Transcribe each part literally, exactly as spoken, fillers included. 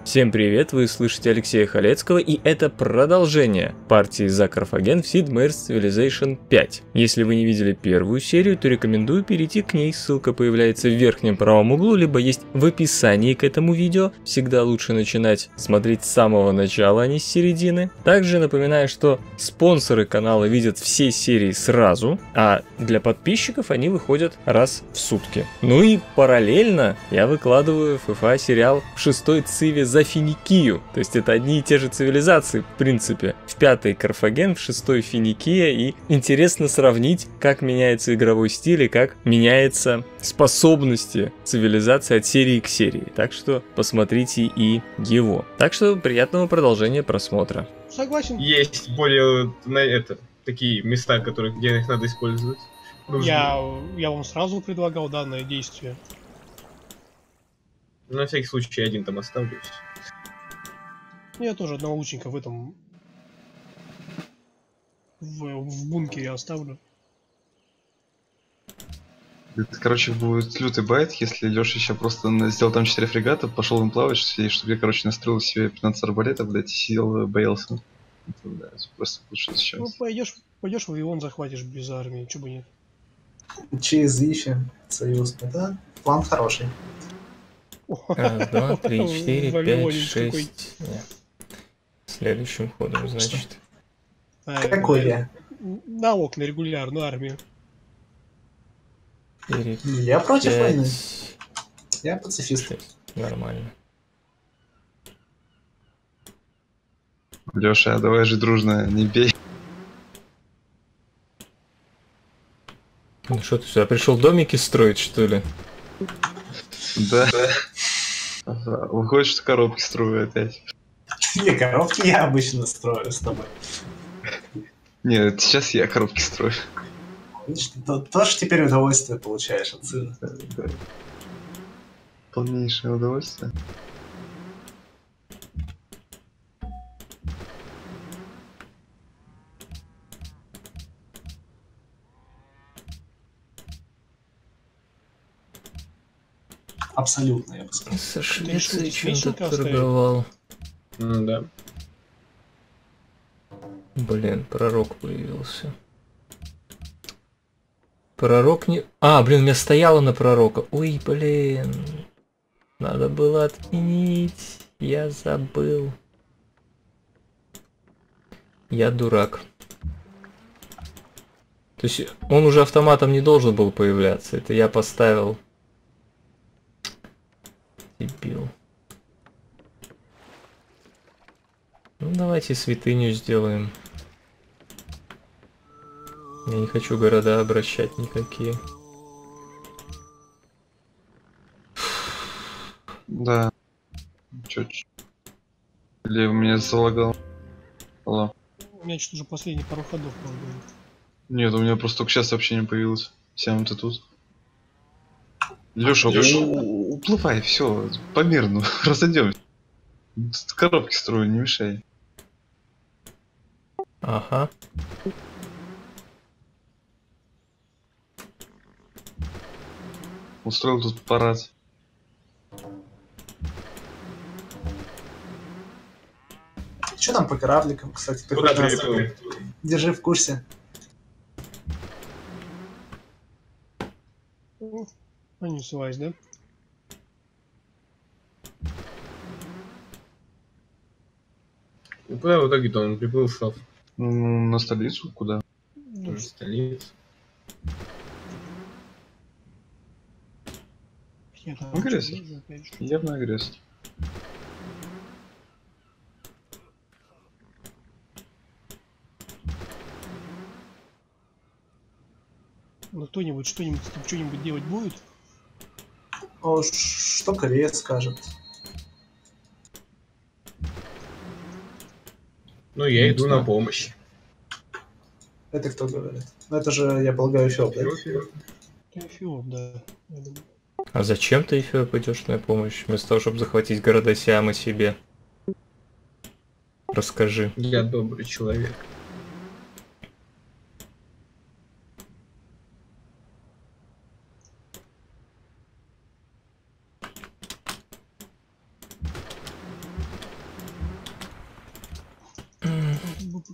Всем привет, вы слышите Алексея Халецкого, и это продолжение партии за Карфаген в Sid Meier's Civilization пять. Если вы не видели первую серию, то рекомендую перейти к ней, ссылка появляется в верхнем правом углу, либо есть в описании к этому видео. Всегда лучше начинать смотреть с самого начала, а не с середины. Также напоминаю, что спонсоры канала видят все серии сразу, а для подписчиков они выходят раз в сутки. Ну и параллельно я выкладываю в эф эй сериал в шестой циве за Финикию. То есть это одни и те же цивилизации, в принципе. В пятой Карфаген, в шестой Финикия. И интересно сравнить, как меняется игровой стиль и как меняются способности цивилизации от серии к серии. Так что посмотрите и его. Так что приятного продолжения просмотра. Согласен. Есть более на это такие места, которые, где их надо использовать. Я, я вам сразу предлагал данное действие. На всякий случай один там оставлюсь. Я тоже одного лучника в этом в, в бункере оставлю. Это, короче, будет лютый байт, если Леша еще просто сделал там четыре фрегата, пошел им плавать, и чтобы я, короче, настроил себе пятнадцать арбалетов, блядь, и сидел, боялся. Это, да, просто лучше сейчас. Ну, пойдешь, пойдешь в Вавилон, захватишь без армии, чего бы нет. Через Ищи союз. Это план хороший. Раз, два, три, четыре, пять, Вавилонец какой. шесть. Нет. Следующим ходом, значит. А, Какой я? Налог на регулярную армию. четыре, Я против пять, войны. Я пацифист. шесть. Нормально. Леша, давай же дружно, не бей. Ну что ты сюда пришел домики строить, что ли? Да. Ага, выходит, что коробки строю опять. Не, коробки я обычно строю с тобой. Нет, сейчас я коробки строю. Видишь, ты то- тоже теперь удовольствие получаешь от сына. Да, да. Полнейшее удовольствие. Абсолютно, я бы сказал. Со решил Швецией здесь чем-то вещенка оставить? торговал. Ну да. Блин, пророк появился. Пророк не... А, блин, у меня стояло на пророка. Ой, блин. Надо было отменить. Я забыл. Я дурак. То есть он уже автоматом не должен был появляться. Это я поставил. Дебил. Ну давайте святыню сделаем. Я не хочу города обращать никакие. Да. Чё, чё? Или у меня залагал? Алло. У меня что-то уже последние пару ходов, по-моему. Нет, у меня просто только сейчас сообщение появилось. Всем ты тут. Леша, Лёша. уплывай, все, по мирну, разойдемся. Коробки строю, не мешай. Ага. Устроил тут парад. Что там по корабликам, кстати? Ты Куда хоть нас переплыл? держи в курсе. Понеслась, да? Ну, куда в итоге-то он приплыл, стал Ну, на столицу куда? Ну, в столицу? я там Агрессор. что-то вижу, опять же. Явно агрессор. Ну кто-нибудь что-нибудь что-нибудь делать будет? О, ш- что Корея скажет? Ну, я Не иду знаю. на помощь. Это кто говорит? Ну это же, я полагаю, Фёб, да? Эфиоп, да. Я думаю. А зачем ты еще пойдешь на помощь, вместо того, чтобы захватить города Сиама себе? Расскажи. Я добрый человек.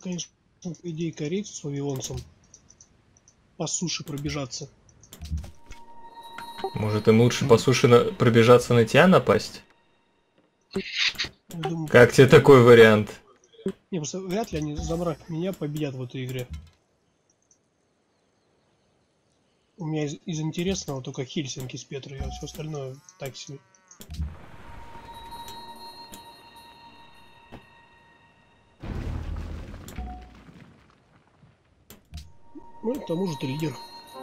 конечно, по идее, корейцу с вавилонцем по суше пробежаться. Может, им лучше по суше на... пробежаться на тебя напасть? Я думаю, Как тебе такой вариант? Не, просто вряд ли они, забрав меня, победят в этой игре. У меня из, из интересного только Хельсинки с Петрой, а все остальное так себе. Ну, к тому же ты лидер.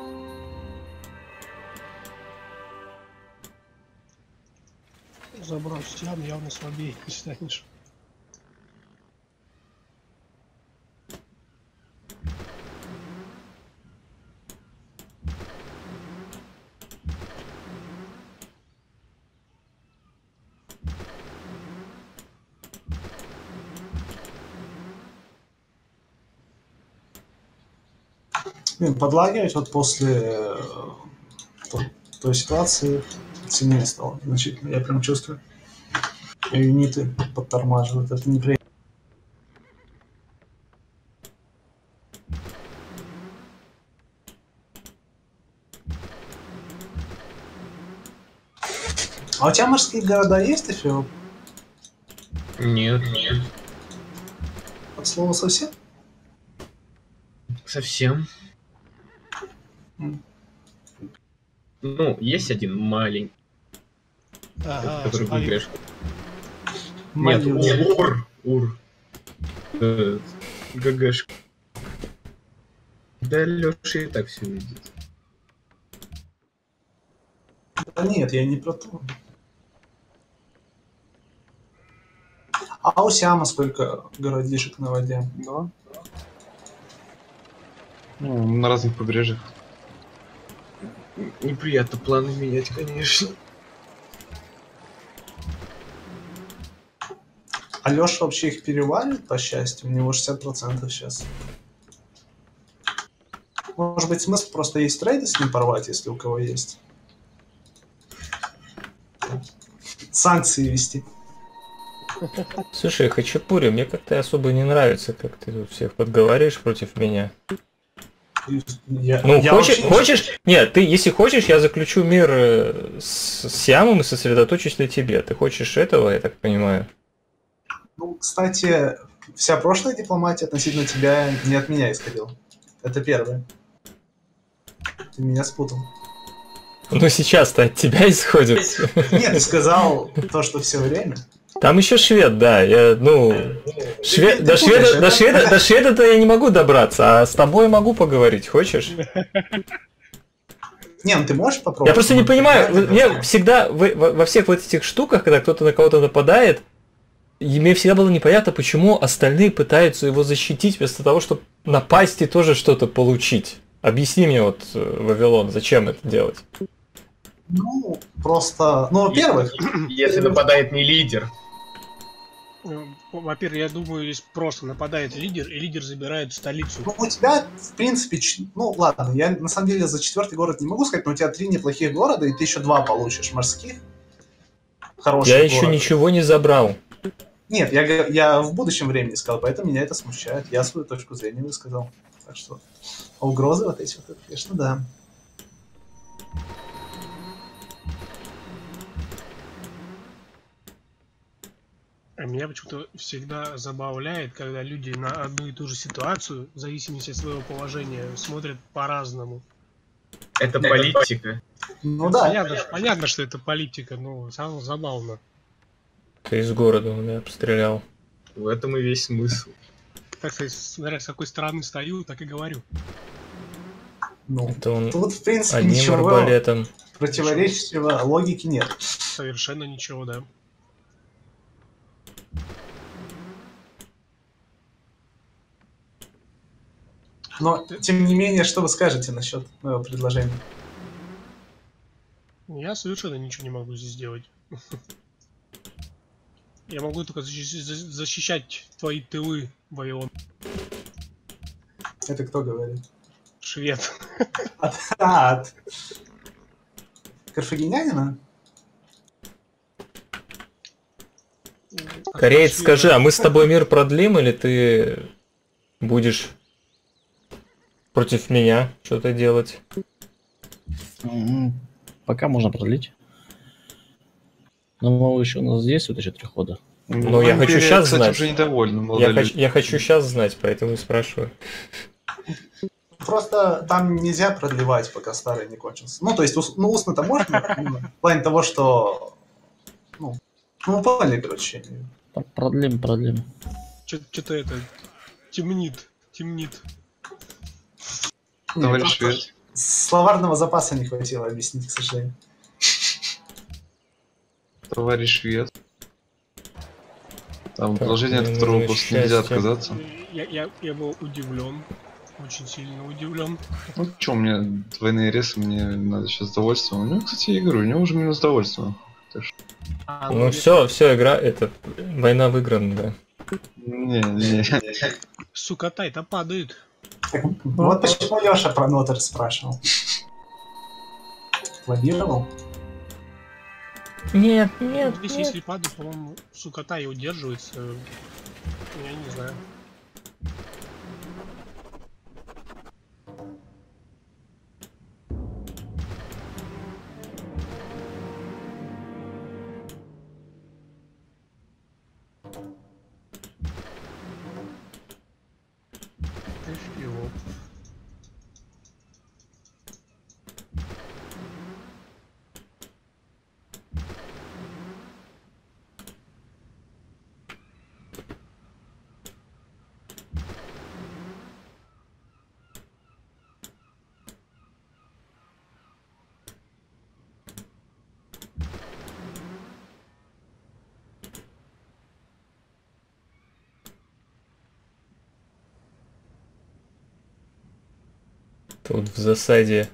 Забрав стян, явно слабее не станешь. Блин, подлагивать вот после э, той, той ситуации сильнее стало значительно. Я прям чувствую. И юниты подтормаживают. Это неприятно. А у тебя морские города есть еще? Нет, нет. От слова совсем? Совсем. М. Ну, есть один маленький, Ага, который смотри. выиграешь. Нет, Маленький. Ур. Ур. Э, ГГшка. Да Лёша и так все видит. Да нет, я не про то. А у Сиама сколько городишек на воде? Два. Ну, на разных побережьях. Неприятно планы менять, конечно. А Леша вообще их перевалит, по счастью? У него шестьдесят процентов сейчас. Может быть, смысл просто есть трейды с ним порвать, если у кого есть? Санкции вести. Слушай, Хачапури, мне как-то особо не нравится, как ты тут всех подговариваешь против меня. Я, Ну, я хочешь, вообще- хочешь? Нет, ты, если хочешь, я заключу мир э, с, с Сиамом и сосредоточусь на тебе. Ты хочешь этого, я так понимаю? Ну, кстати, вся прошлая дипломатия относительно тебя не от меня исходила. Это первое. Ты меня спутал. Ну, сейчас-то от тебя исходит. Нет, ты сказал то, что все время. Там еще швед, да. Я, ну, швед, ты до, путаешь, шведа, это- до, шведа, до шведа-то я не могу добраться, а с тобой могу поговорить, хочешь? Не, ну ты можешь попробовать? Я просто не Ну, понимаю, да, мне да. всегда в- во, во всех вот этих штуках, когда кто-то на кого-то нападает, и мне всегда было непонятно, почему остальные пытаются его защитить вместо того, чтобы напасть и тоже что-то получить. Объясни мне вот, э, Вавилон, зачем это делать? Ну, просто... Ну, во-первых, Если нападает не лидер. Э, Во-первых, я думаю, здесь просто нападает лидер, и лидер забирает столицу. ну, у тебя, в принципе, ч- ну, ладно, я на самом деле за четвертый город не могу сказать, но у тебя три неплохих города, и ты еще два получишь морских. Хороших Я еще города. ничего не забрал. Нет, я, г- я в будущем времени сказал, поэтому меня это смущает. Я свою точку зрения высказал. Так что угрозы вот эти вот, конечно, да. А меня почему-то всегда забавляет, когда люди на одну и ту же ситуацию, в зависимости от своего положения, смотрят по-разному. Это политика. Ну да. Понятно, ш- понятно, что это политика, но все равно забавно. Ты из города он меня обстрелял. В этом и весь смысл. Так сказать, смотря с какой стороны стою, так и говорю. Ну, Это он тут, в принципе, одним ничего арбалетом. противоречивого логики нет. Совершенно ничего, да. Но, тем не менее, что вы скажете насчет моего предложения? Я совершенно ничего не могу здесь сделать. Я могу только защи- за- защищать твои тылы, Вавилон. Это кто говорит? Швед. А, от карфагенянина? Кореец, Шведа. скажи, а мы с тобой мир продлим или ты будешь против меня что-то делать? М, Пока можно продлить. Но еще у нас действует еще три хода. Ну, я хочу Империя, щас кстати, знать. уже недовольна, Я, молодые хоч- люди. я хочу сейчас знать, поэтому и спрашиваю. Просто там нельзя продлевать, пока старый не кончился. Ну, то есть, ус- ну, устно-то можно, ну, в плане того, что... Ну, ну вы поняли, короче. Там продлим, продлим. Что-то это темнит, темнит. Не, Товарищ просто Швед. словарного запаса не хватило объяснить, к сожалению. Товарищ Швед. Там Так, предложение, от мне которого нужно просто нельзя счастье. отказаться. Я, я, я был удивлен, очень сильно удивлен. Ну чё, у меня двойные ресы, мне надо сейчас довольство. У него, кстати, я говорю, у него уже минус довольство. Так что... А, Ну мне- все, все, игра, это, война выиграна, да. Не, не. Сука, тай-то падает. Так, вот почему Леша про Нотер спрашивал. Планировал? Нет, нет, Здесь, если падает, по-моему, сука, тай удерживается. Я не знаю. Ты ж его. Тут в засаде.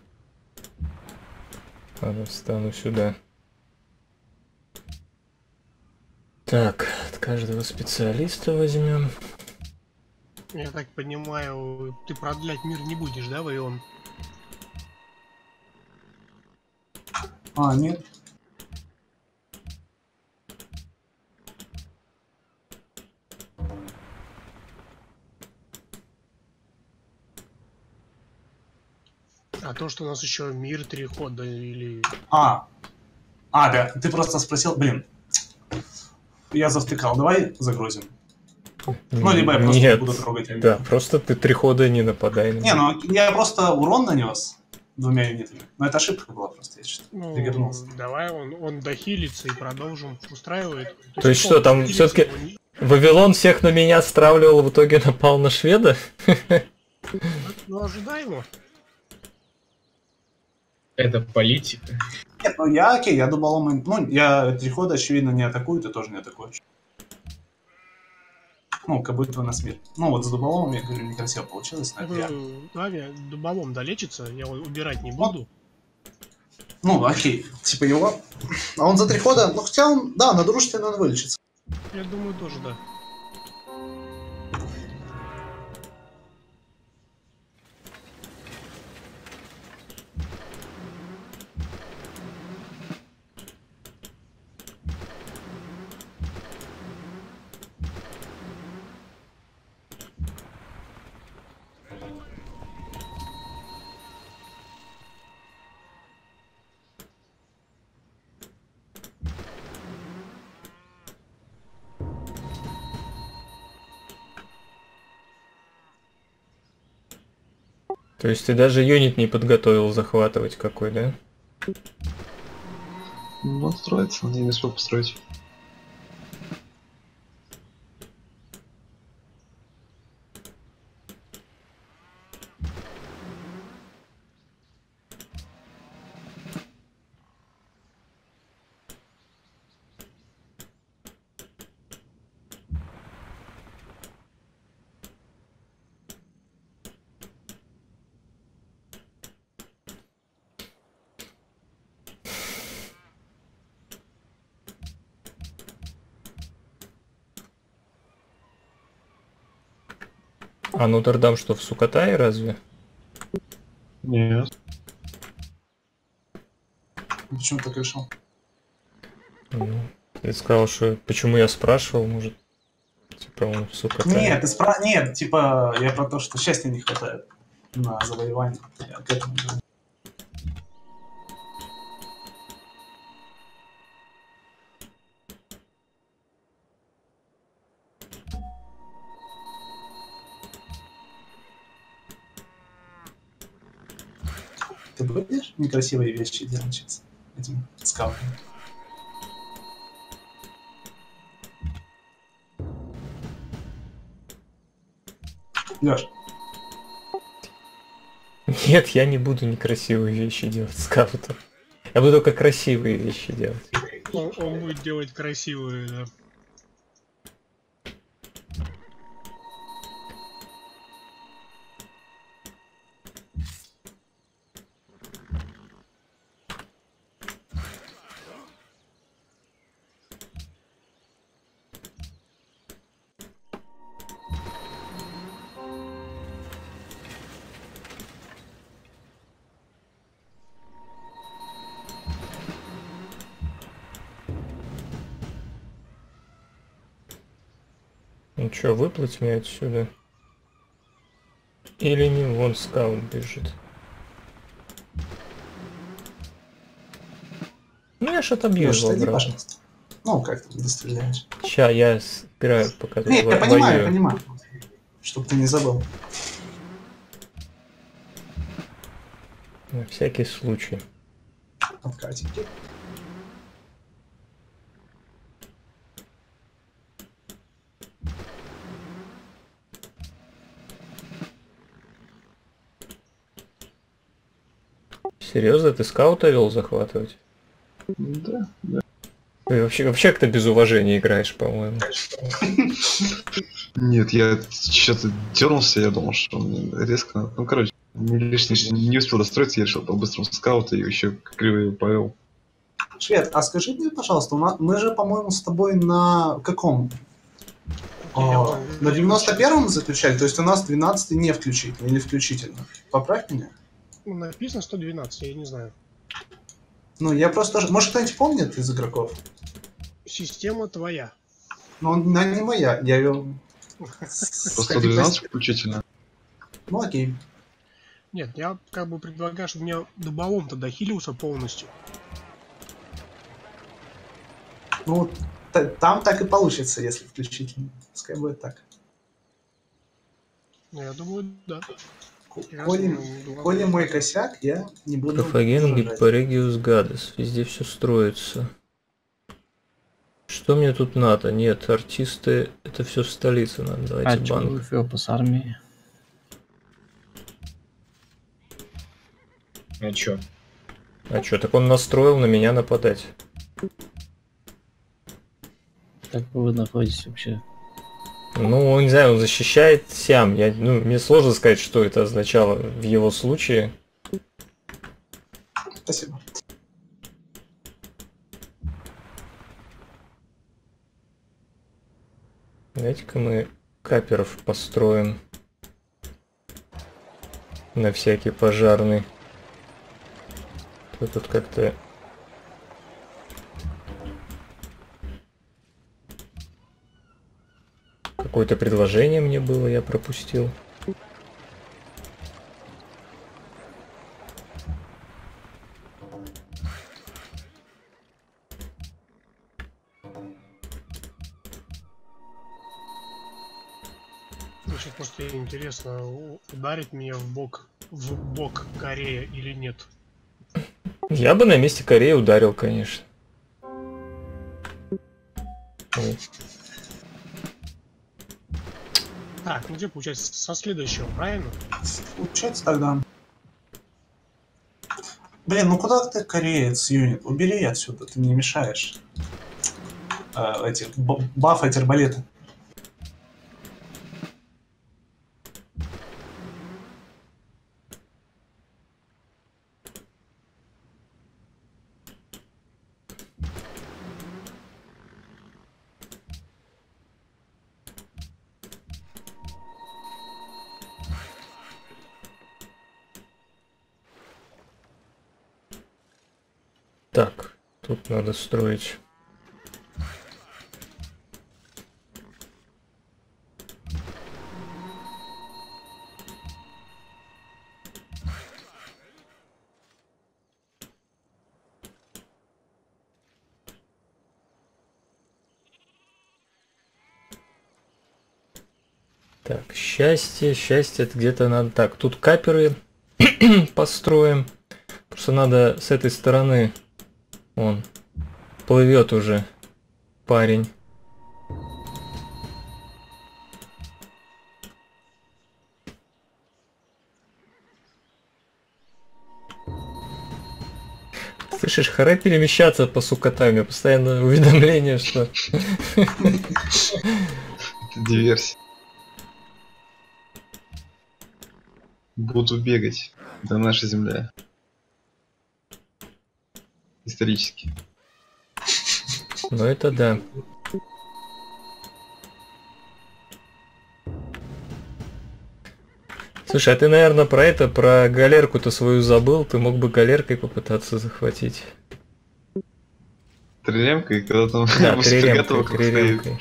Ладно, встану сюда. Так, от каждого специалиста возьмем. Я так понимаю, ты продлять мир не будешь, да, Вайон? А, нет. А то, что у нас еще мир три хода или... А. А, да, ты просто спросил, блин. Я завтыкал, давай загрузим. Ну, либо я просто Нет, не буду трогать. да, просто ты три хода не нападай на Не, меня. ну я просто урон нанес двумя юнитами. Но это ошибка была просто, я что-то Ну, пригорнулся. давай, он, он дохилится и продолжим. Устраивает. То есть что, он там дохилится, всё-таки- его не- Вавилон всех на меня стравливал, в итоге напал на шведа? Ну, ожидаемо. Это политика. Нет, ну я окей, я думал, он... Ну, я три хода, очевидно, не атакую, ты тоже не атакуешь. Ну, как будто на смерть. Ну, вот с дуболомом, я говорю, некрасиво получилось, но это я. Давай, дуболом долечится, я его убирать не буду. Ну, окей, типа его. А он за три хода, ну, хотя он, да, на дружественно он вылечится. Я думаю, тоже, да. То есть ты даже юнит не подготовил захватывать какой, да? Ну, он строится, я не успел построить. А Нотр-Дам что, в Сукатае разве? Нет. Почему так решил? Ну, ты сказал, что почему я спрашивал, может, типа, по-моему, сука. Нет, ты спра... Нет, типа, я про то, что счастья не хватает на завоевание. Я к этому говорю. Ты будешь некрасивые вещи делать сейчас этим скаутом? Лёш, Нет, я не буду некрасивые вещи делать скаутом. Я буду только красивые вещи делать. Он, он будет делать красивые, да. Ну чё, выплыть мне отсюда? Или не вон скаут бежит? Ну я ж отобью Лёш, его отойди, обратно. пожалуйста. Ну, как ты достреляешь? Ща, я собираю, пока тут Не, я во- понимаю, я воюю. понимаю. Чтоб ты не забыл. На всякий случай. Откатить. Серьезно, ты скаута вел захватывать? Да, да. Ты вообще, вообще как-то без уважения играешь, по-моему. Нет, я что-то дернулся, я думал, что мне резко надо. Ну, короче, не лишний, не успел достроиться, я решил по-быстрому скаута и еще криво повел. Швед, а скажи мне, пожалуйста, у нас- мы же, по-моему, с тобой на каком? А, на девяносто первом заключали, то есть у нас двенадцатый не включительно или включительно. Поправь меня. Ну, написано сто двенадцать, я не знаю. Ну, я просто... тоже- Может, кто-нибудь помнит из игроков? Система твоя. Ну, она не моя, я ее... Просто двенадцать включительно. Ну, окей. Нет, я как бы предлагаю, чтобы меня дуболом-то дохилился полностью. Ну, та- там так и получится, если включительно. Пускай будет так. Ну, я думаю, да. Я Коли, думаю, дуболом. коли мой косяк, я не буду... Карфаген, возражать. Гиппорегиус, Гадес. Везде все строится. Что мне тут надо? Нет, артисты, это все в столице надо. А Давайте чё, банк. Феопас армии? А чё? А что, так он настроил на меня нападать. Как вы находитесь вообще? Ну, не знаю, он защищает Сиам. Я, ну, мне сложно сказать, что это означало в его случае. Спасибо. Давайте-ка мы каперов построим. На всякий пожарный. То тут как-то... Какое-то предложение мне было, я пропустил. Значит, просто интересно, у- ударить меня в бок, в бок Корея или нет. Я бы на месте Кореи ударил, конечно. Ой. Так, ну где получается со следующего, правильно? Получается тогда. Блин, ну куда ты, кореец, юнит? Убери отсюда, ты мне мешаешь. А, эти, б- бафать арбалеты. Так, тут надо строить. Так, счастье, счастье, это где-то надо... Так, тут каперы построим. Просто надо с этой стороны... Он плывет уже парень. Слышишь, хара перемещаться по сукатами. Постоянно уведомление, что... Это диверсия. Буду бегать. Это наша земля. Исторически. Ну это да. Слушай, а ты, наверное, про это, про галерку-то свою забыл. Ты мог бы галеркой попытаться захватить. Триремкой, когда там... Да, после фрегата триремкой, вокруг стоит. триремкой.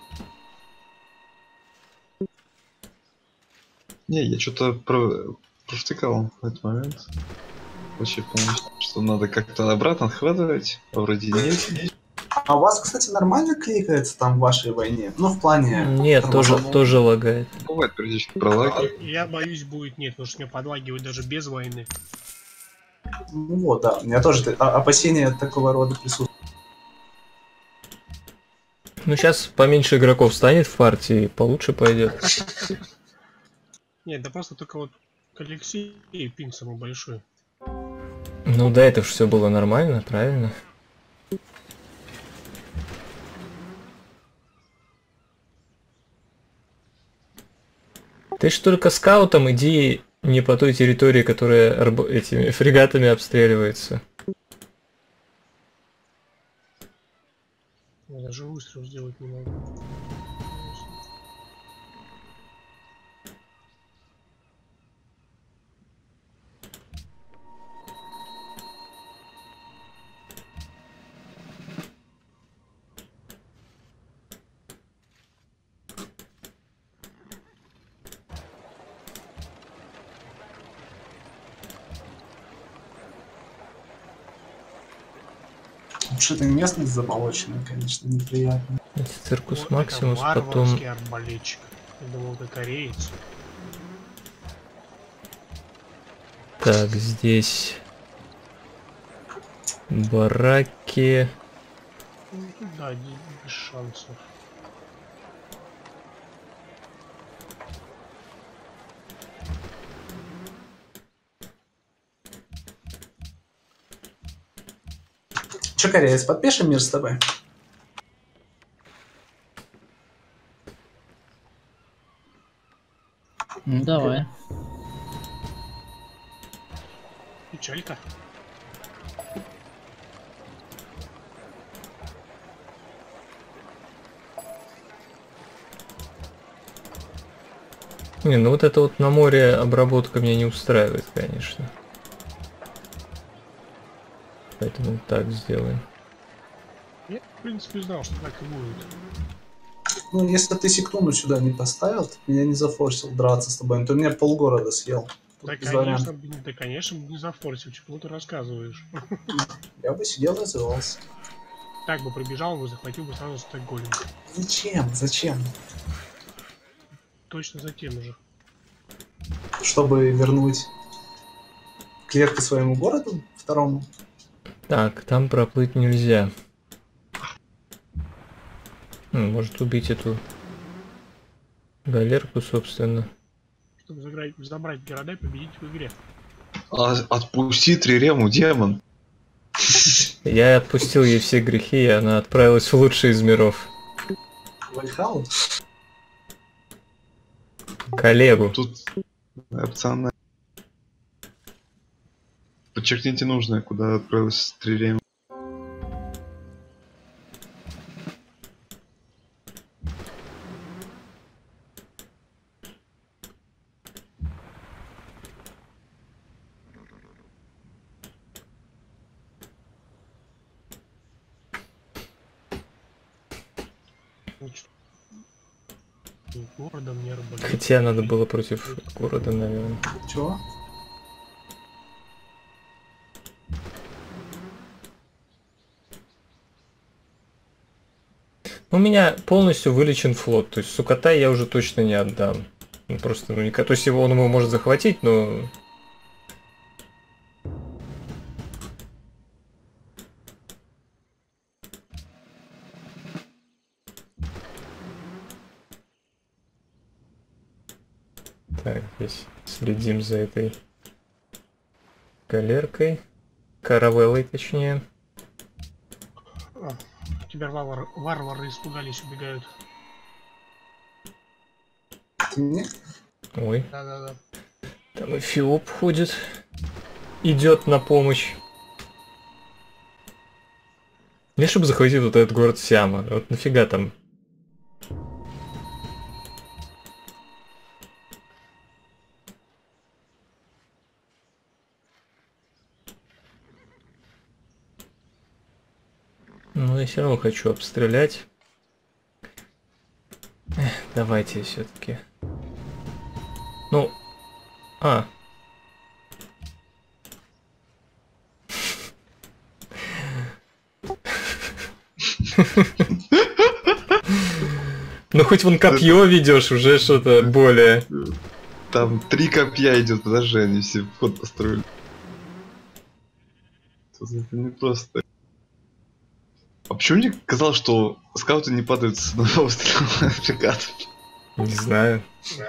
Не, я что-то про... провтыкал в этот момент. Вообще помню, что надо как-то обратно отхватывать, а вроде нет. А у вас, кстати, нормально кликается там в вашей войне? Ну, в плане... Нет, тоже, тормозов. тоже лагает. Бывает периодически пролаги. Я боюсь, будет нет, потому что меня подлагивает даже без войны. Ну вот, да. У меня тоже та- а- опасения такого рода присутствуют. Ну сейчас поменьше игроков станет в партии, получше пойдет. Нет, да просто только вот к Алексею пинг самый большой. Ну да, это же все было нормально, правильно? Ты ж только скаутом иди не по той территории, которая арб- этими фрегатами обстреливается. Я даже выстрел сделать не могу. Что-то местность заболоченная, конечно, неприятно. Циркус Вот Максимус, это потом... варварский арбалетчик. Я думал, это кореец. Так, здесь... Бараки... Да, без шансов. Че, кореец, подпишем мир с тобой? Ну давай. Печалька. Не, ну вот это вот на море обработка меня не устраивает, конечно. Поэтому так сделаем. Я, в принципе, знал, что так и будет. Ну, если ты секунду сюда не поставил, ты меня не зафорсил драться с тобой, то меня полгорода съел. Тут Да, без конечно, вариантов. блин, да, конечно, не зафорсил, чему ты рассказываешь. Я бы сидел и развивался. Так бы пробежал бы, захватил бы сразу Стокгольм. Зачем? Зачем? Точно за тем же. Чтобы вернуть клетки своему городу, второму? Так, там проплыть нельзя. Ну, может убить эту галерку, собственно. Чтобы заграть, забрать города и победить в игре. А, отпусти Трирему, демон. Я отпустил ей все грехи, и она отправилась в лучший из миров. Вальхалу? Коллегу. Тут опционально. Подчеркните нужное, куда отправилась Трирема. Городом не арбалет. Хотя надо было против города, наверное. Чего? У меня полностью вылечен флот, то есть Сукатай я уже точно не отдам. Ну, просто, ну, никак... То есть его он его может захватить, но... Так, здесь следим за этой галеркой. Каравеллой, точнее. А, теперь варвары, варвары испугались, убегают. Ты мне? Ой, Да-да-да. там Эфиоп ходит. Идет на помощь. Мне чтобы захватить вот этот город Сиама. Вот нафига там? Ну, я все равно хочу обстрелять. Эх, давайте все-таки. Ну, а. Ну хоть вон копье ведешь, уже что-то более. Там три копья идет, подожди, они все вход построили. Тут это не просто. А почему мне казалось, что скауты не падают с одного выстрела фрегат? Не знаю.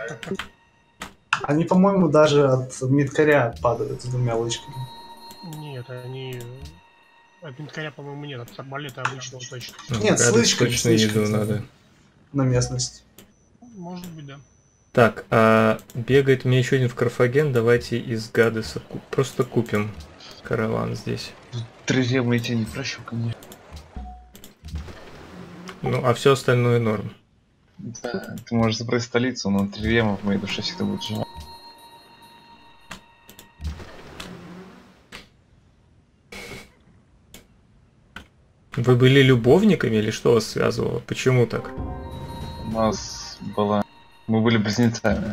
Они, по-моему, даже от мидкаря падают с двумя лычками. Нет, они... От минкаря, по-моему, нет, от арбалета обычного точно. Ну, Нет, гадать слышками, точно еду слышками. надо. На местность. Может быть, да. Так, а бегает мне еще один в Карфаген, давайте из Гадеса ку- просто купим караван здесь. Треземы я тебя не прощу, конечно. Ну, а все остальное норм. Да, ты можешь забрать столицу, но Трезема в моей душе всегда будет жива. Вы были любовниками или что вас связывало? Почему так? У нас была... Мы были близнецами.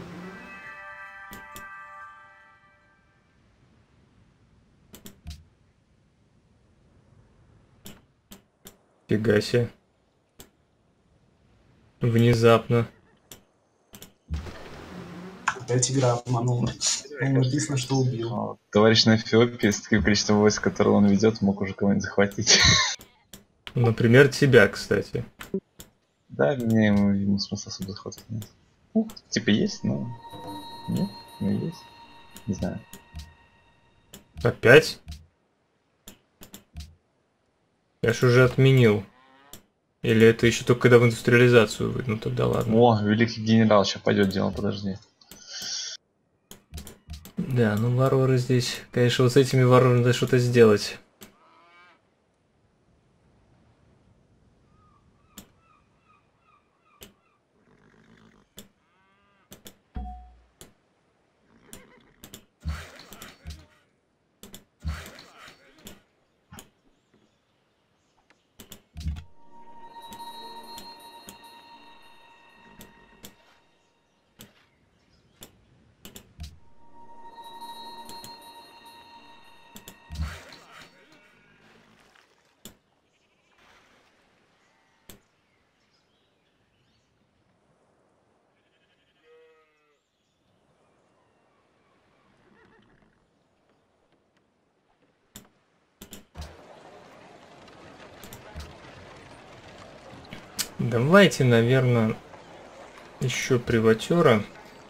Фига себе. Внезапно. Опять игра обманула. Там написано, что убил. А, товарищ на Эфиопии с таким количеством войск, которое он ведет, мог уже кого-нибудь захватить. Например, тебя, кстати. Да, мне ему, ему смысла особо захватывать нет. Ну, типа есть, но... Нет, ну есть. Не знаю. Опять? Я ж уже отменил. Или это еще только когда в индустриализацию выйдет? Ну тогда ладно. О, великий генерал, сейчас пойдет дело, подожди. Да, ну варвары здесь... Конечно, вот с этими варварами надо что-то сделать. Давайте, наверное, еще приватера.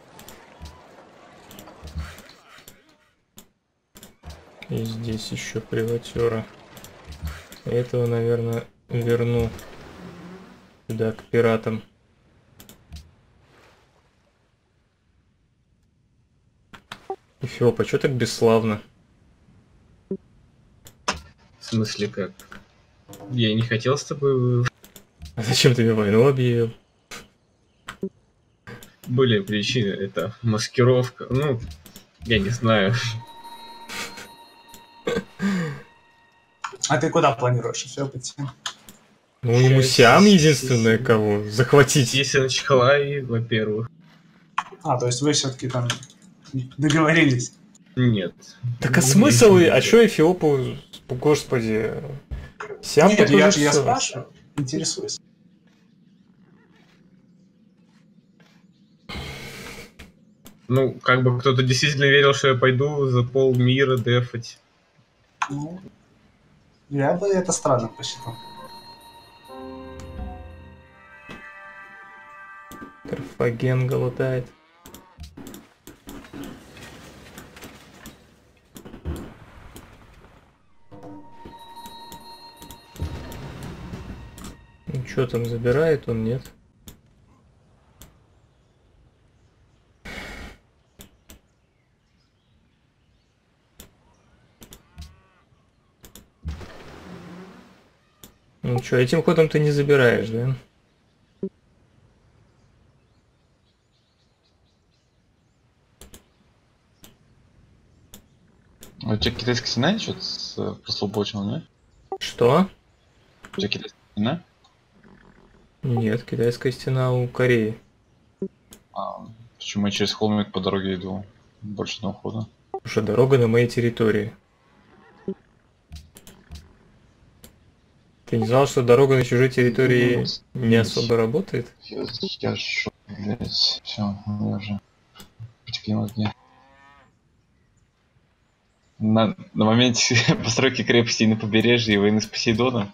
И здесь еще приватера. Этого, наверное, верну сюда, к пиратам. Эфиоп, а чё так бесславно? В смысле как? Я не хотел с тобой... А зачем ты мне войну объявил? Были причины, это маскировка, ну, я не знаю. А ты куда планируешь все пойти? Ну, ему Сиам единственное, кого захватить. Если на Чхалай, во-первых. А, то есть вы все-таки там договорились? Нет. Так а смысл? и- А чё Эфиопу? Господи. Сиам Нет, я, тоже я всё. спрашиваю, интересуюсь. Ну, как бы кто-то действительно верил, что я пойду за полмира дефать. Ну, я бы это странно посчитал. Карфаген голодает. Ну что там, забирает он, нет? Ну что, этим ходом ты не забираешь, да? А у тебя китайская стена что-то с прослабочил, не? Что? У тебя китайская стена? Нет, китайская стена у Кореи. А, почему я через холмик по дороге иду? Больше на ухода. Потому что дорога на моей территории. Ты не знал, что дорога на чужой территории не особо работает? Я, я шо, блядь, все, я уже потекли мозги. На, на моменте постройки крепости на побережье и войны с Посейдоном.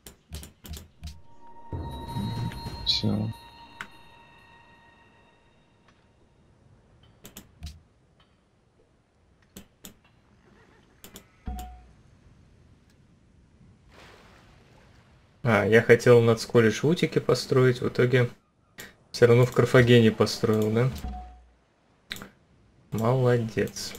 Все. А, я хотел Нацколледж в Утике построить, в итоге все равно в Карфагене построил, да? Молодец.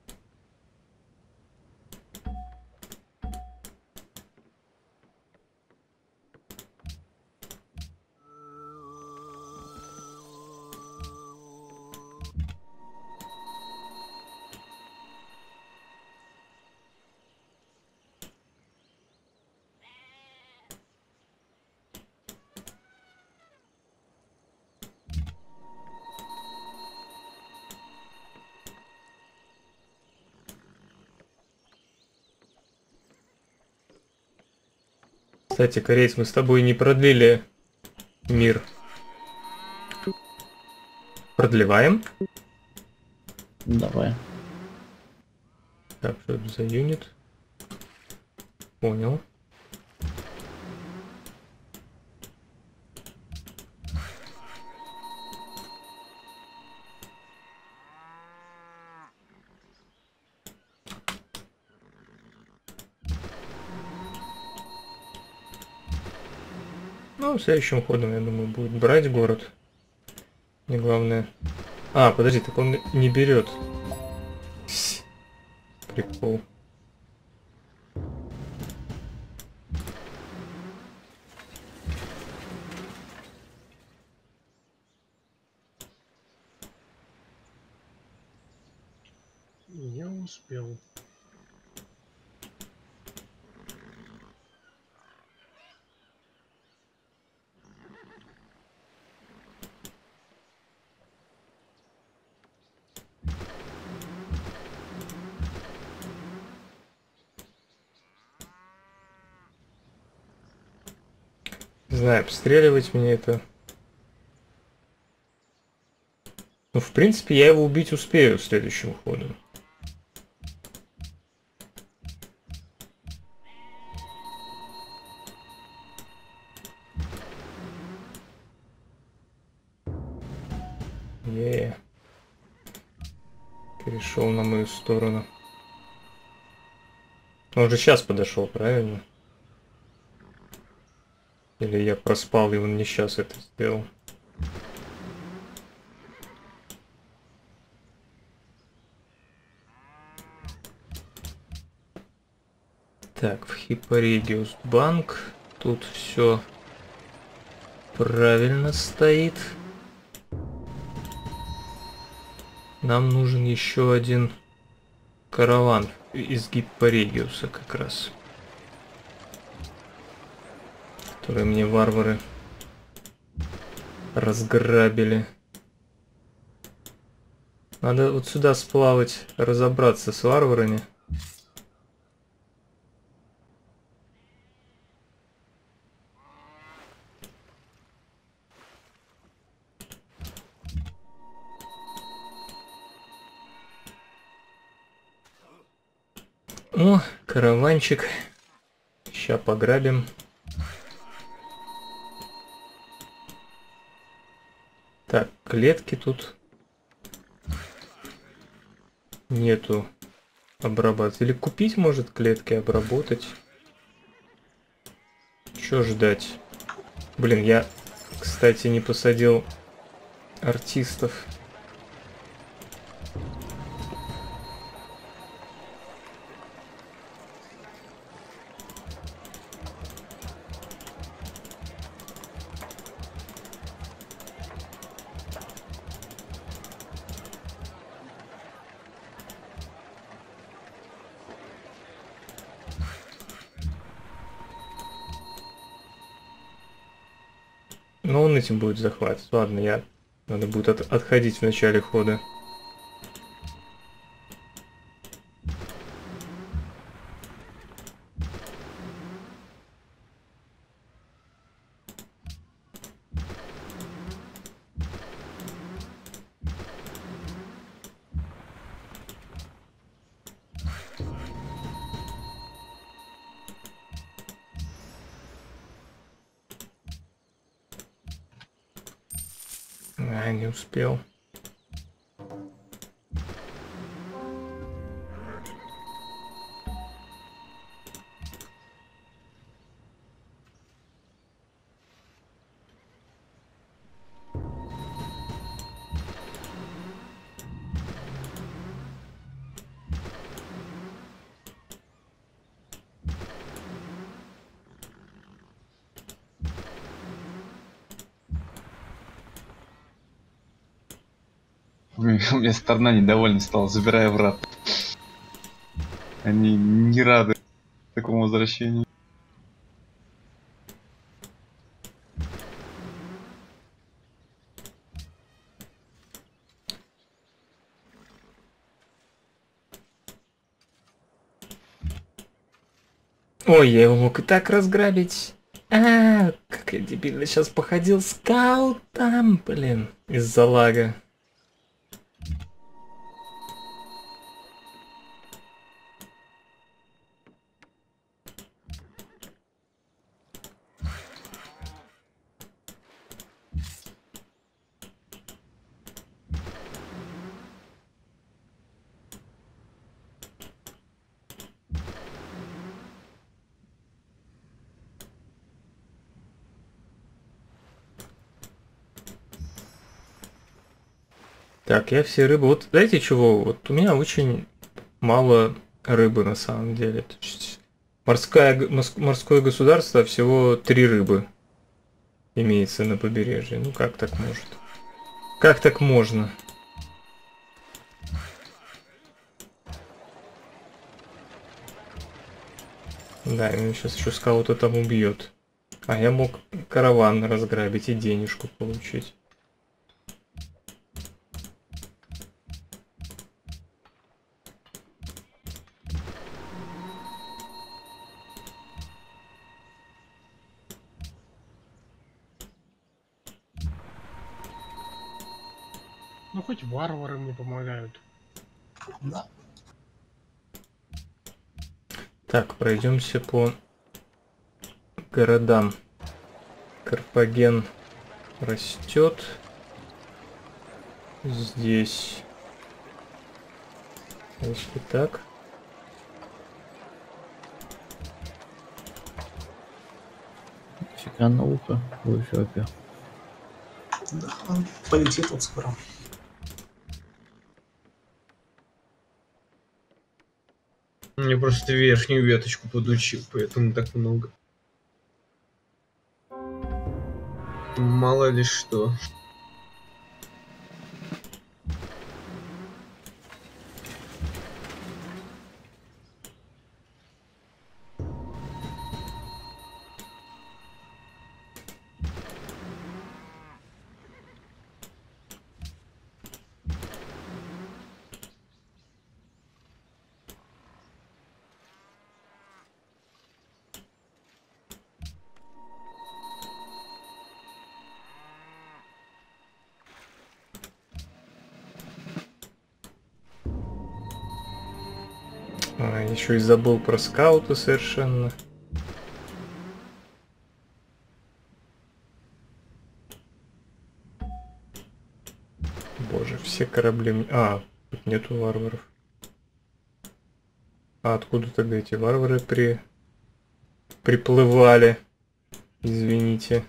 Кстати, корейц, мы с тобой не продлили мир. Продлеваем? Давай. Так, что это за юнит? Понял. Ну, следующим ходом, я думаю, будет брать город. Не главное. А, подожди, так он не берет. Прикол. Я успел. Не знаю, обстреливать мне это... Ну, в принципе, я его убить успею следующим ходом. Е. Перешел на мою сторону. Он же сейчас подошел, правильно? Или я проспал, и он не сейчас это сделал? Так, в Хипорегиус банк. Тут все правильно стоит. Нам нужен еще один караван из Гиппорегиуса как раз. Который мне варвары разграбили. Надо вот сюда сплавать, разобраться с варварами. О, караванчик. Ща пограбим. Так, клетки тут нету обрабатывать. Или купить может клетки, обработать. Чё ждать? Блин, я, кстати, не посадил артистов. Но он этим будет захватывать. Ладно, я... Надо будет от... отходить в начале хода. А, не успел. У меня, у меня сторона недовольна стала, забирая врат. Они не рады такому возвращению. Ой, я его мог и так разграбить. А, как я дебильно сейчас походил скаутом, блин, из-за лага. Так, я все рыбы... Вот знаете чего? Вот у меня очень мало рыбы на самом деле. То есть морское, г- морс- морское государство, всего три рыбы имеется на побережье. Ну как так может? Как так можно? Да, и меня сейчас еще скаута там убьет. А я мог караван разграбить и денежку получить. Ну хоть варвары мне помогают. Да. Так, пройдемся по городам. Карфаген растет. Здесь. Если так. Фига наука в Эфиопии. Да, он полетит вот скоро. Я просто верхнюю веточку подучил, поэтому так много. Мало ли что. А, еще и забыл про скаута совершенно. Боже, все корабли... А, тут нету варваров. А откуда тогда эти варвары при... приплывали? Извините.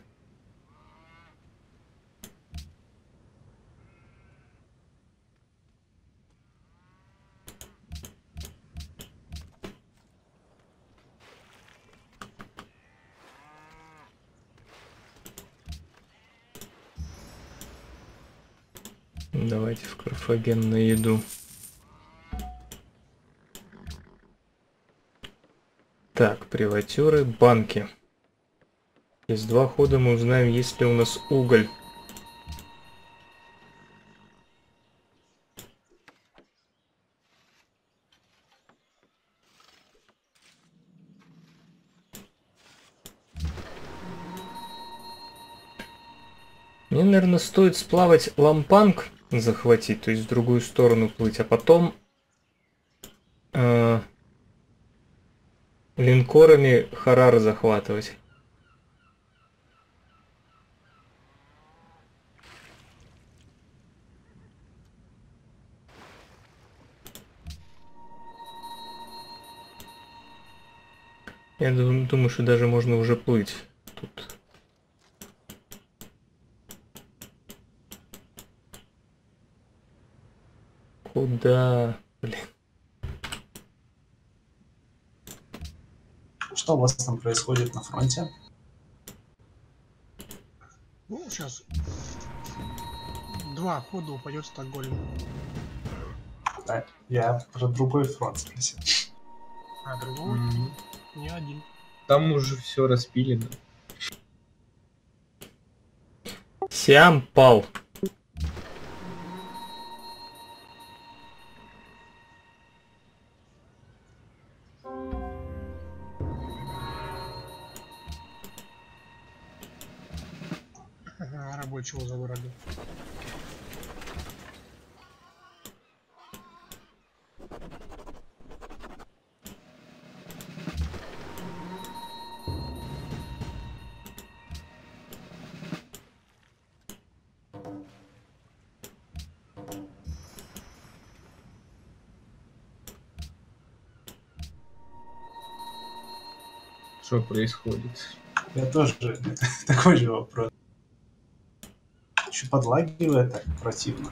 Давайте в Карфаген на еду. Так, приватеры, банки. Через два хода мы узнаем, есть ли у нас уголь. Мне, наверное, стоит сплавать Лампанг, захватить, то есть в другую сторону плыть, а потом э, линкорами Харар захватывать. Я дум- думаю, что даже можно уже плыть тут. Куда? Блин. Что у вас там происходит на фронте? Ну, сейчас два хода упадет Стокгольм. Да, я про другой фронт спросил. А другого М, не один. Там уже все распилено. Сиам пал. Ага, рабочего забрали. Что происходит? Я тоже такой же вопрос. Еще подлагивает так противно.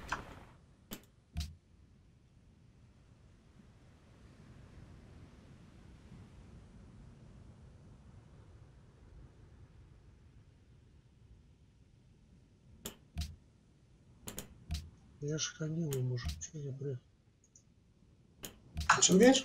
Я ж ходил, может, что за бред? Что говоришь?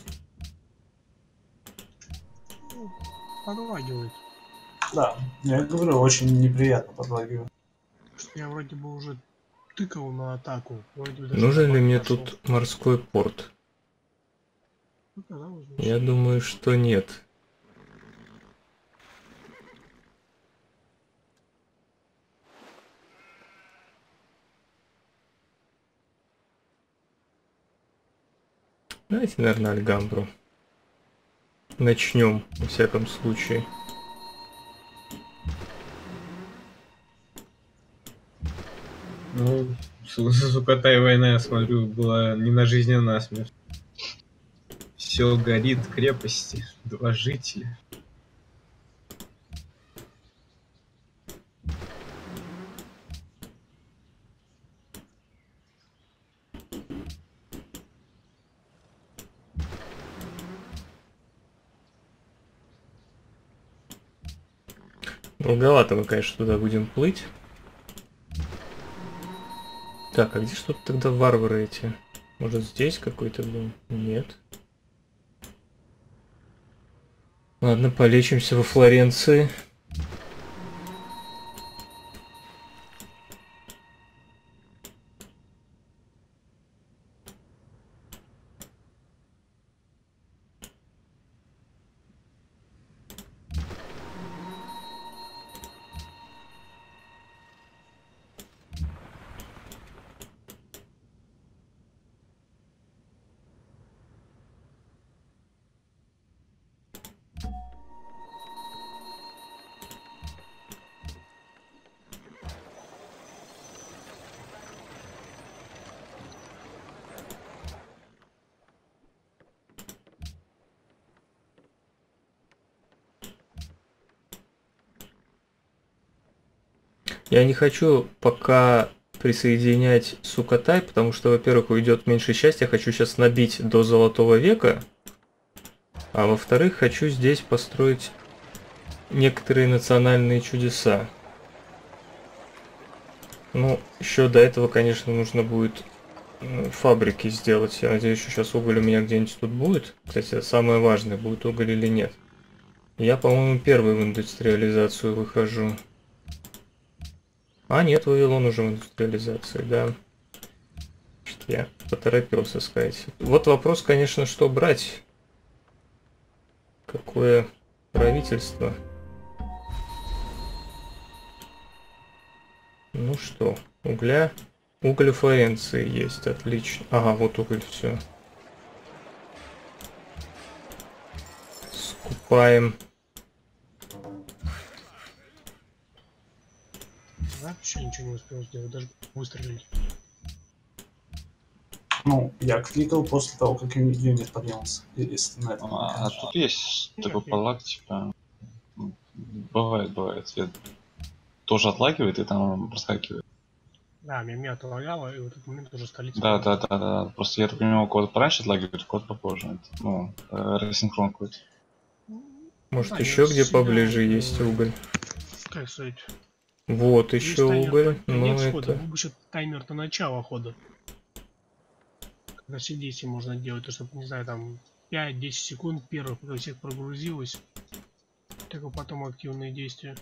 Ну, подлагивает. Да, я говорю, очень неприятно подлагивает. Что я вроде бы уже тыкал на атаку. Вроде бы даже Нужен ли нормально мне пошел. тут морской порт? Ну, казалось бы, Я что- думаю, что нет. Давайте, наверное, Альгамбру. Начнем, во всяком случае. Ну, с- Сукотай война, я смотрю, была не на жизнь, а на смерть. Все горит, крепости, два жителя. Долговато мы, конечно, туда будем плыть. Так, а где что-то тогда варвары эти? Может, здесь какой-то был? Нет. Ладно, полечимся во Флоренции. Я не хочу пока присоединять Сукатай, потому что, во-первых, уйдет меньше счастья, хочу сейчас набить до Золотого века, а во-вторых, хочу здесь построить некоторые национальные чудеса. Ну, еще до этого, конечно, нужно будет фабрики сделать. Я надеюсь, что сейчас уголь у меня где-нибудь тут будет. Кстати, это самое важное, будет уголь или нет. Я, по-моему, первый в индустриализацию выхожу. А, нет, Вавилон уже в индустриализации, да. Что я поторопился сказать. Вот вопрос, конечно, что брать. Какое правительство? Ну что, угля... Уголь у Флоренции есть, отлично. Ага, вот уголь, все. Скупаем. Вообще ничего не успел сделать, даже выстрелить. Ну, я кликал после того, как ю- юнит поднялся. Если на этом. А, а тут есть такой палак, типа... ну, Бывает, бывает. Я тоже отлагивает и там проскакивает. Да, меня, меня отлагало, и в этот момент уже столица. Да, да, да, да. Просто я так понимаю, код пораньше отлагивает, код попозже. Это, ну, э, рассинхрон какой-то. Может, Да, еще я где себя, поближе э, есть уголь. Как сказать? Вот Есть еще таймер уголь. на Ну конец хода, это... был бы еще таймер на начало хода. Когда все действия можно делать, то чтобы, не знаю, там пять-десять секунд первых, когда всех прогрузилось. Только потом активные действия.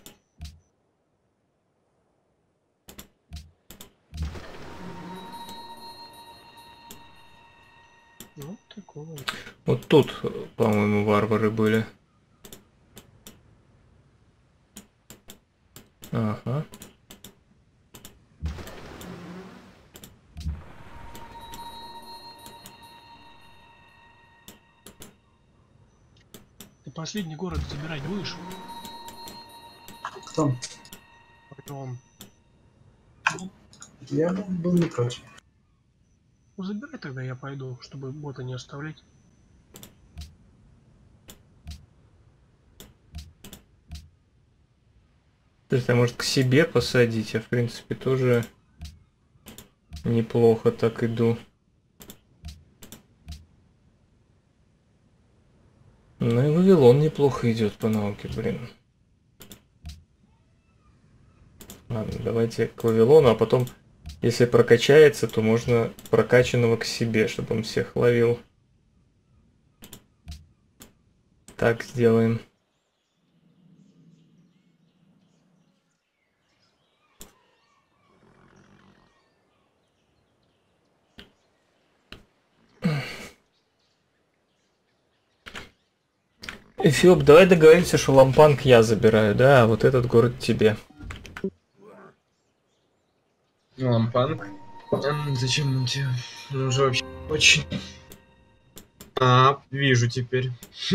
Ну, такого. Вот тут, по-моему, варвары были. Ага. Ты последний город забирать будешь? Кто? Потом. Я был, был не против. Ну, забирай тогда, я пойду, чтобы бота не оставлять. То есть, а может к себе посадить? Я, в принципе, тоже неплохо так иду. Ну и Вавилон неплохо идет по науке, блин. Ладно, давайте к Вавилону, а потом, если прокачается, то можно прокачанного к себе, чтобы он всех ловил. Так сделаем. Эфиоп, давай договоримся, что Лампанг я забираю, да, а вот этот город тебе. Лампанг. М, Зачем он тебе? Он уже вообще очень... А, вижу теперь.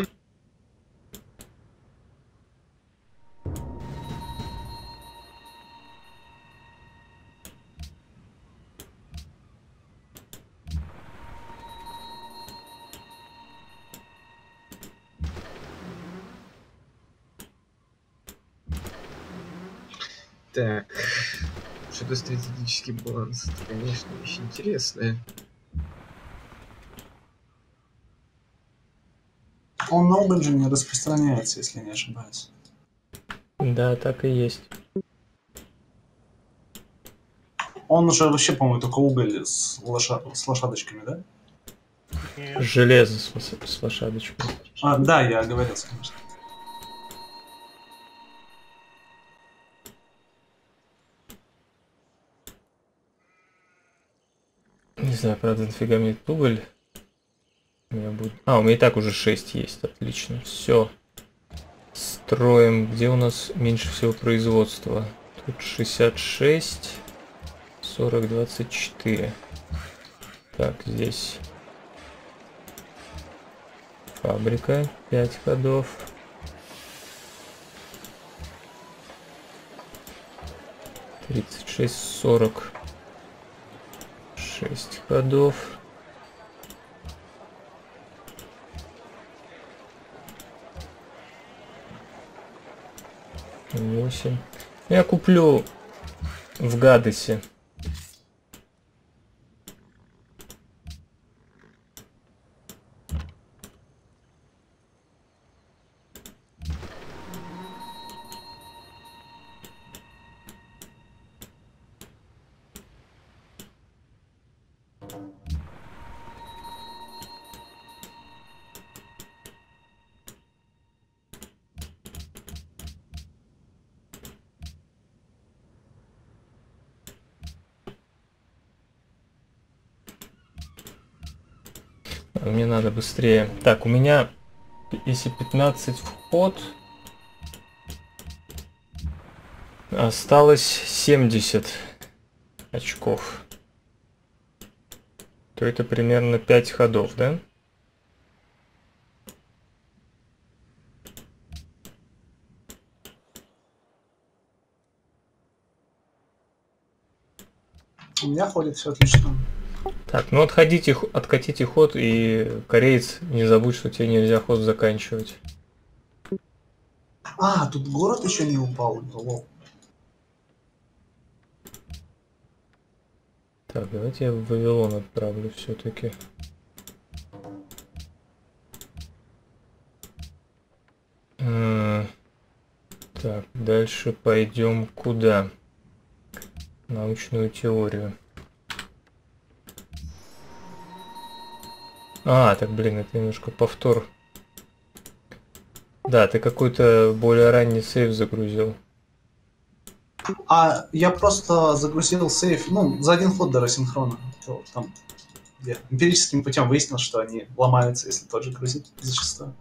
Так, что-то стратегический баланс, это, конечно, вещь интересная. Он на уголь же не распространяется, если не ошибаюсь. Да, так и есть. Он уже вообще, по-моему, только уголь с, лоша... с лошадочками, да? И Железо с, лос- с лошадочкой. А, да, я оговорился, конечно. Не знаю, правда, нафига мне этот уголь. У меня будет... А, у меня и так уже шесть есть, отлично. Все. Строим. Где у нас меньше всего производства? Тут шестьдесят шесть, сорок, двадцать четыре. Так, здесь фабрика, пять ходов. тридцать шесть, сорок шесть ходов. восемь. Я куплю в Гадесе. Мне надо быстрее. Так, у меня, если пятнадцать вход, осталось семьдесят очков. То это примерно пять ходов, да? У меня ходит все отлично. Так, ну отходите, откатите ход, и кореец не забудь, что тебе нельзя ход заканчивать. А, тут город еще не упал. Лол. Так, давайте я в Вавилон отправлю все-таки. Так, дальше пойдем куда? Научную теорию. А, так, блин, это немножко повтор. Да, ты какой-то более ранний сейв загрузил. А я просто загрузил сейф, ну, за один ход до рассинхрона. То там я эмпирическим путем выяснил, что они ломаются, если тот же грузит зачастую.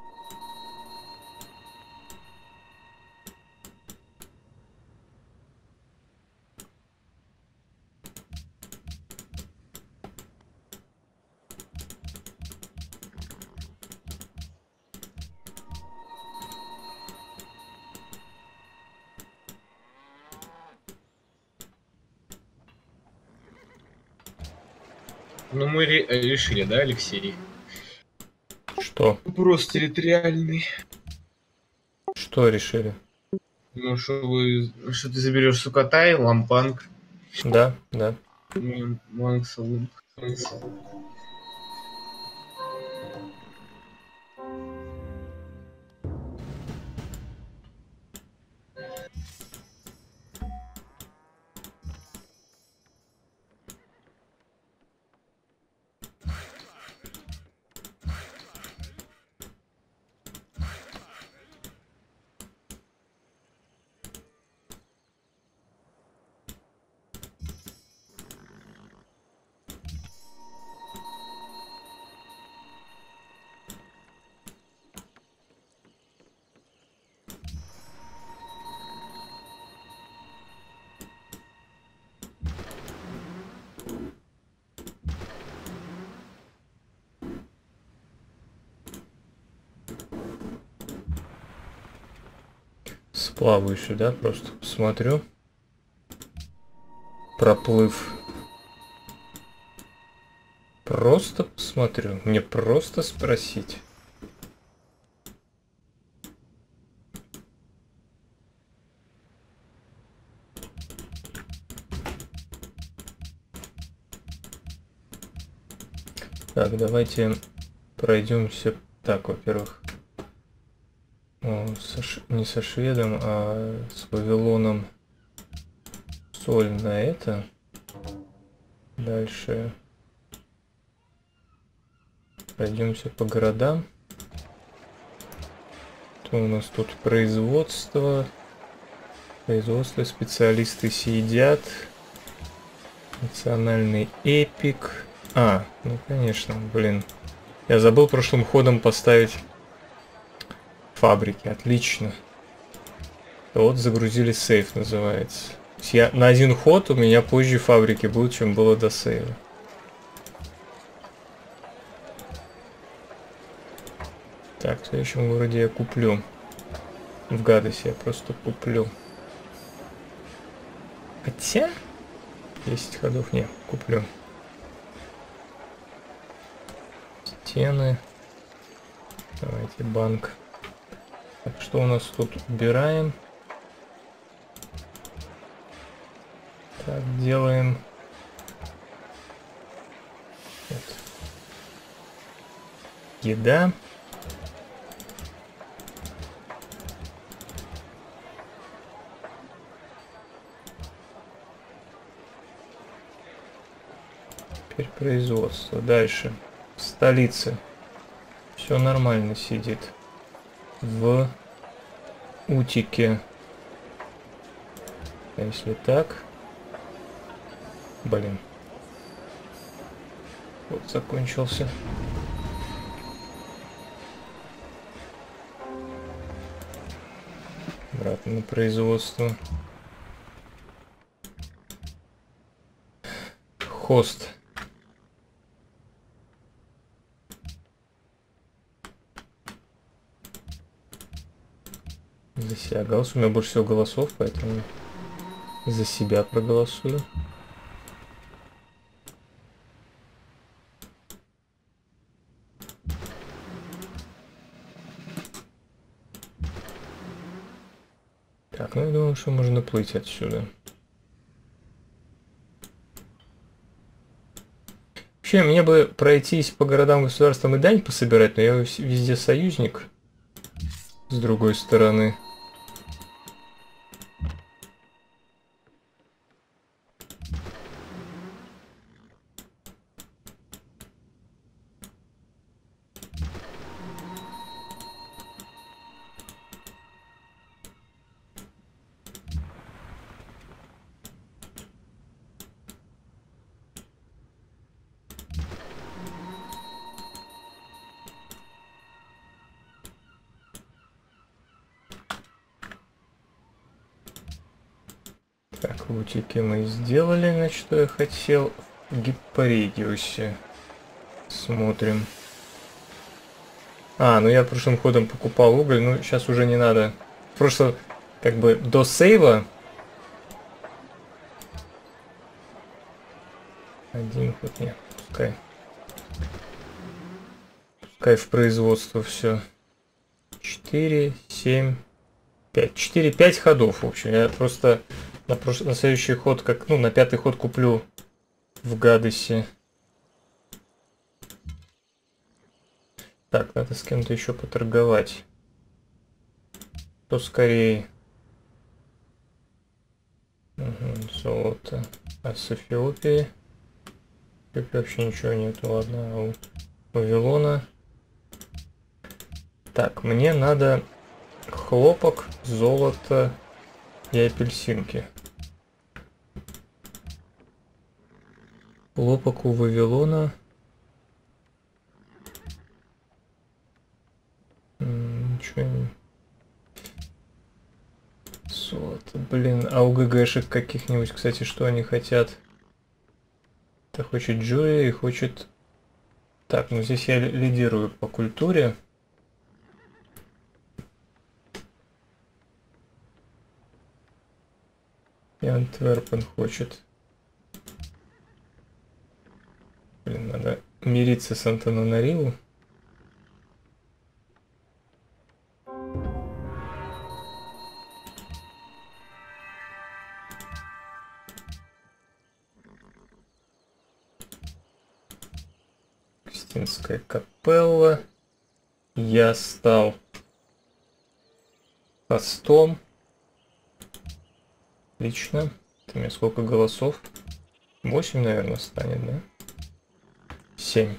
Ну мы ре- решили, да, Алексей? Что? Вопрос территориальный. Что решили? Ну что вы, что ты заберешь Сукатай, Лампанг, Да, да. Мангсалун. Сплаваю еще, да, просто посмотрю. Проплыв. Просто посмотрю. Мне просто спросить. Так, давайте пройдемся. Так, во-первых, со ш... не со шведом, а с Вавилоном. Соль на это. Дальше пройдемся по городам. То у нас тут производство. Производство, специалисты съедят. Национальный эпик. А, ну конечно, блин. Я забыл прошлым ходом поставить фабрики. Отлично. Вот загрузили сейф, называется. Я, на один ход у меня позже фабрики будут, чем было до сейва. Так, в следующем городе я куплю. В Гадесе я просто куплю. Хотя... десять ходов, не, куплю. Стены. Давайте банк. Так, что у нас тут убираем? Так, делаем... Вот. Еда. Теперь производство. Дальше. В столице. Все нормально сидит. В Утике. А если так... Блин. Вот закончился. Обратно на производство. Хост. За себя голосую. У меня больше всего голосов, поэтому за себя проголосую. Так, ну я думаю, что можно плыть отсюда. Вообще, мне бы пройтись по городам, государствам и дань пособирать, но я везде союзник. С другой стороны. Так, лутики мы сделали, на что я хотел. В Гиппоредиусе. Смотрим. А, ну я прошлым ходом покупал уголь, ну сейчас уже не надо. Просто, как бы, до сейва. Один ход, нет, пускай. Пускай в производство все. четыре, семь, пять. четыре пять ходов, в общем. Я просто на, прош... на следующий ход, как, ну, на пятый ход куплю в Гадесе. Так, надо с кем-то еще поторговать. То скорее. Угу, золото. А с Эфиопией? Тут вообще ничего нету, ладно. А у Вавилона. Так, мне надо хлопок, золото и апельсинки. Хлопок у Вавилона. Ничего не... Золото, блин. А у ГГшек каких-нибудь, кстати, что они хотят? Это хочет Джулия и хочет... Так, ну здесь я лидирую по культуре. И Антверпен хочет. Блин, надо мириться с Антананариву. Кристинская капелла. Я стал хостом. Отлично. Это у меня сколько голосов? восемь, наверное, станет, да? семь.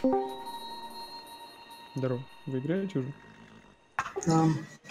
Здорово. Вы играете уже? Да.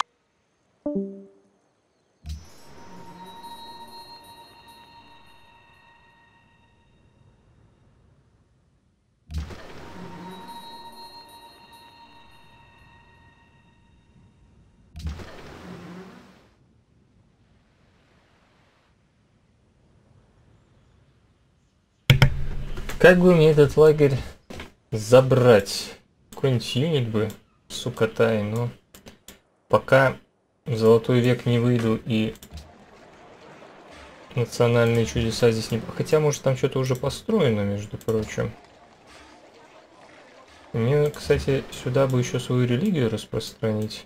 Как бы мне этот лагерь забрать? Какой-нибудь юнит бы, сукатай, но пока в золотой век не выйду и национальные чудеса здесь не... Хотя, может, там что-то уже построено, между прочим. Мне, кстати, сюда бы еще свою религию распространить.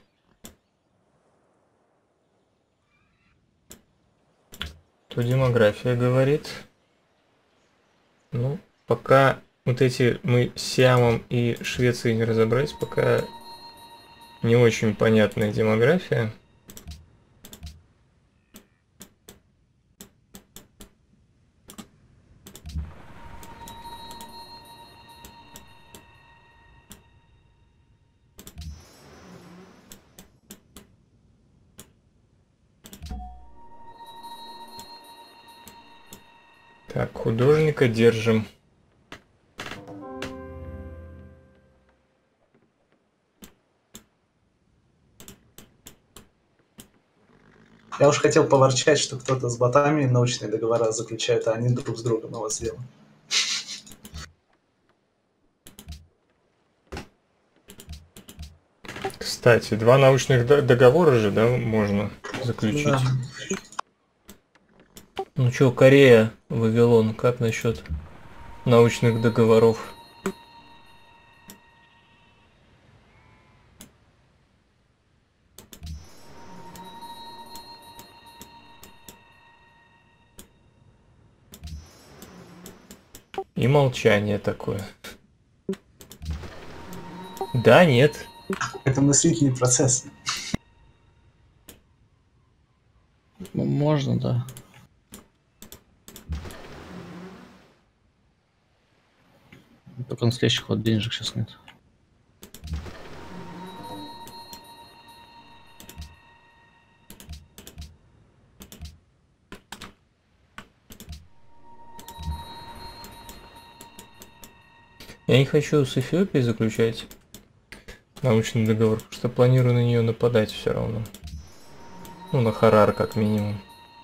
То демография говорит. Ну, пока вот эти мы с Сиамом и Швецией не разобрались, пока не очень понятная демография. Так, художника держим. Я уж хотел поворчать, что кто-то с ботами научные договора заключает, а они друг с другом его сделали. Кстати, два научных до- договора же, да, можно заключить. Да. Ну чё, Корея, Вавилон, как насчет научных договоров? И молчание такое. Да, нет. Это мыслительный процесс. Ну, можно, да. Только на следующий ход денежек сейчас нет. Я не хочу с Эфиопией заключать научный договор, потому что планирую на нее нападать все равно. Ну, на Харар как минимум.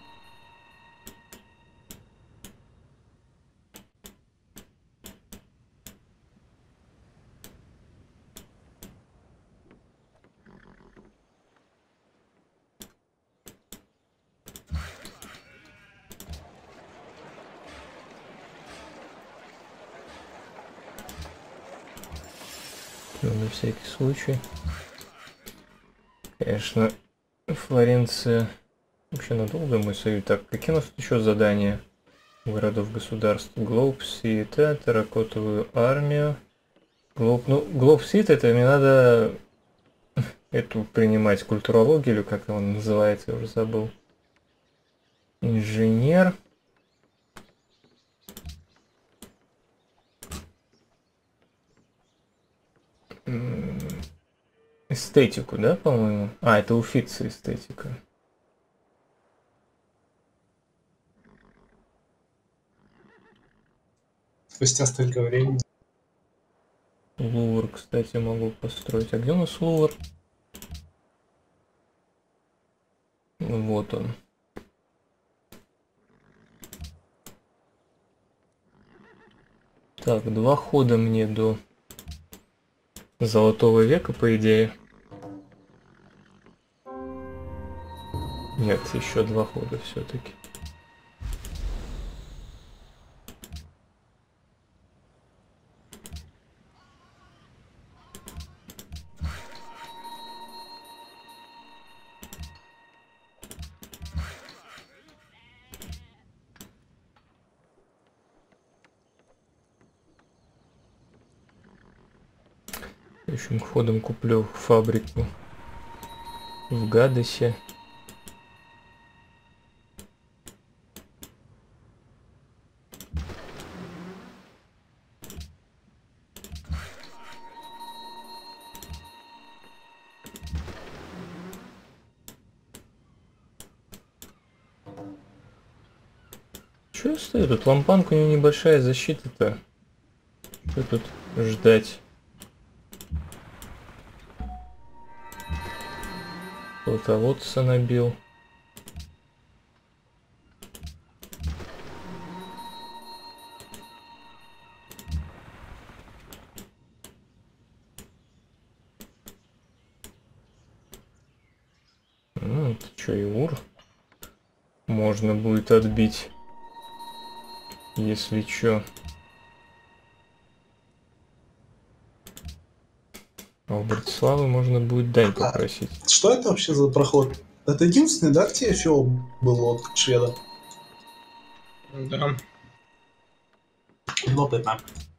Ну, на всякий случай. Конечно, Флоренция... Вообще надолго мой союз. Так, какие у нас тут еще задания городов-государств? Глоуб-Сит, терракотовую армию. Глоб... Ну, Глоуб-Сит, это мне надо эту принимать культурологию, или как он называется, я уже забыл. Инженер. Эстетику, да, по-моему? А, это Уфица эстетика. Спустя столько времени. Лувр, кстати, могу построить. А где у нас Лувр? Вот он. Так, два хода мне до Золотого века, по идее. Нет, еще два хода все-таки. Следующим ходом куплю фабрику в Гадесе. Чё стоит? Тут лампанка, у него небольшая защита-то. Что тут ждать? Полководца набил. Ну, это что, и ур? Можно будет отбить, если чё. А у Братиславы можно будет дань попросить. А что это вообще за проход? Это единственный, да, где фиол был от шведа? Да. Любопытно.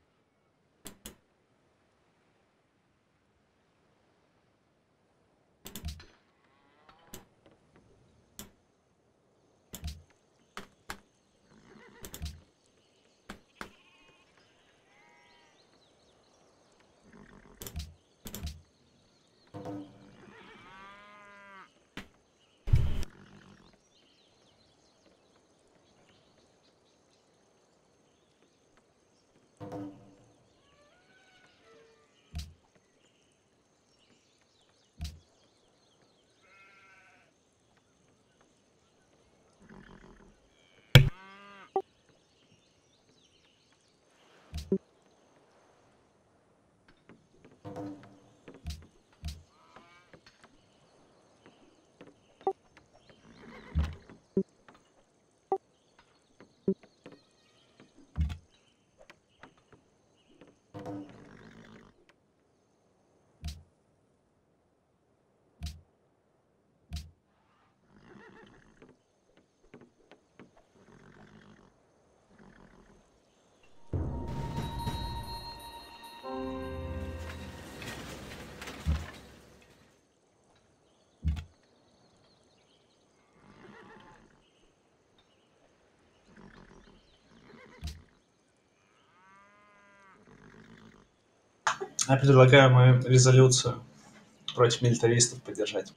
Я предлагаю мою резолюцию против милитаристов поддержать.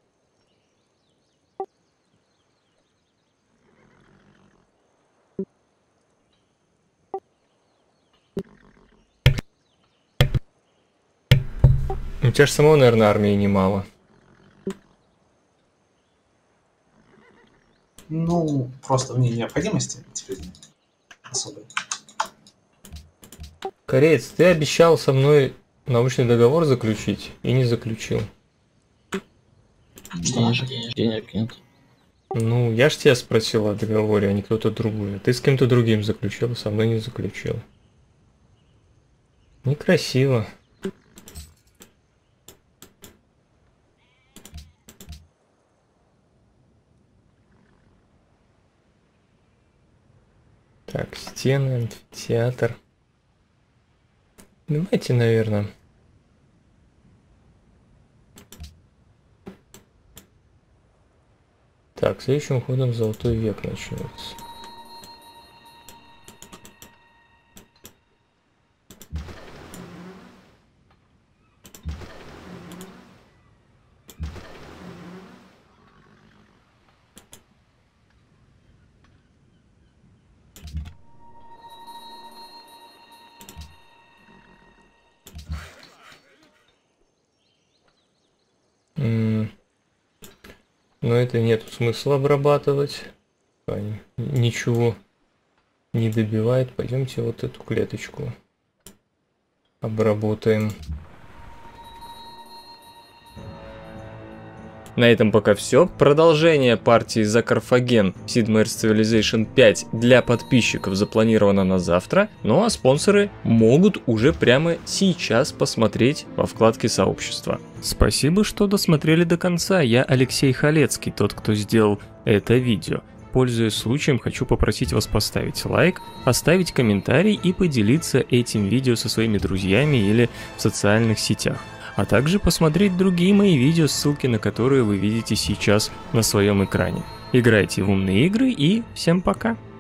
У тебя же самого, наверное, армии немало. Ну, просто в ней необходимости теперь особой. Кореец, ты обещал со мной научный договор заключить и не заключил. Денежек, денег нет. Ну, я ж тебя спросил о договоре, а не кто-то другой. Ты с кем-то другим заключил, со мной не заключил. Некрасиво. Так, стены, амфитеатр. Давайте, наверное. Так, следующим ходом Золотой век начнется. Но это нет смысла обрабатывать. Ничего не добивает. Пойдемте вот эту клеточку обработаем. На этом пока все. Продолжение партии за Карфаген Sid Meier's Civilization пять для подписчиков запланировано на завтра, ну а спонсоры могут уже прямо сейчас посмотреть во вкладке сообщества. Спасибо, что досмотрели до конца. Я Алексей Халецкий, тот, кто сделал это видео. Пользуясь случаем, хочу попросить вас поставить лайк, оставить комментарий и поделиться этим видео со своими друзьями или в социальных сетях. А также посмотреть другие мои видео, ссылки на которые вы видите сейчас на своем экране. Играйте в умные игры и всем пока!